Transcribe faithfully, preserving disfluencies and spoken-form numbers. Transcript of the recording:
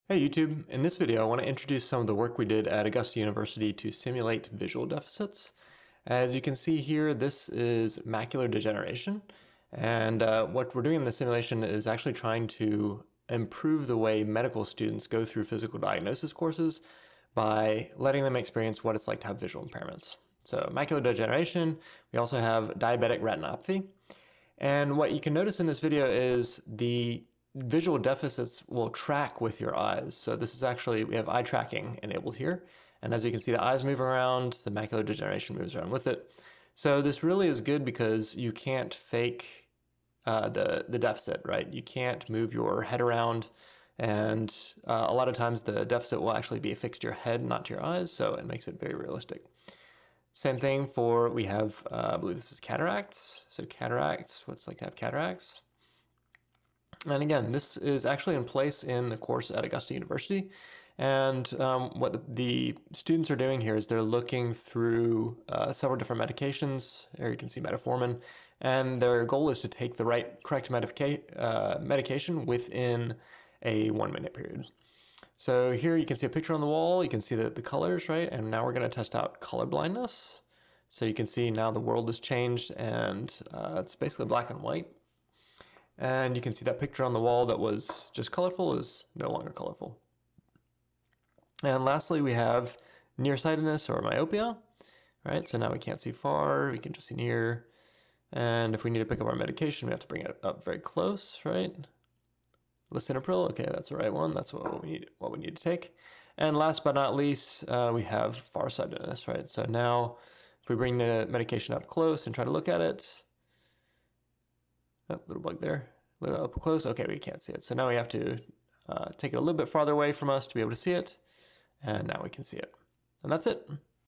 Hey YouTube, in this video I want to introduce some of the work we did at Augusta University to simulate visual deficits. As you can see here, this is macular degeneration, and uh, what we're doing in the simulation is actually trying to improve the way medical students go through physical diagnosis courses by letting them experience what it's like to have visual impairments. So macular degeneration, we also have diabetic retinopathy, and what you can notice in this video is the visual deficits will track with your eyes. So this is actually, we have eye tracking enabled here. And as you can see, the eyes move around, the macular degeneration moves around with it. So this really is good because you can't fake uh, the, the deficit, right? You can't move your head around. And uh, a lot of times the deficit will actually be affixed to your head, not to your eyes. So it makes it very realistic. Same thing for, we have, uh, I believe this is cataracts. So cataracts, what's it like to have cataracts? And again, this is actually in place in the course at Augusta University. And um, what the, the students are doing here is they're looking through uh, several different medications. Here you can see metformin. And their goal is to take the right, correct medica uh, medication within a one minute period. So here you can see a picture on the wall. You can see the, the colors, right? And now we're going to test out color blindness. So you can see now the world has changed and uh, it's basically black and white. And you can see that picture on the wall that was just colorful is no longer colorful. And lastly, we have nearsightedness or myopia, right? So now we can't see far, we can just see near. And if we need to pick up our medication, we have to bring it up very close, right? Lisinopril, okay, that's the right one. That's what we need, what we need to take. And last but not least, uh, we have farsightedness, right? So now if we bring the medication up close and try to look at it, oh, little bug there, a little up close. Okay, we can't see it. So now we have to uh, take it a little bit farther away from us to be able to see it. And now we can see it. And that's it.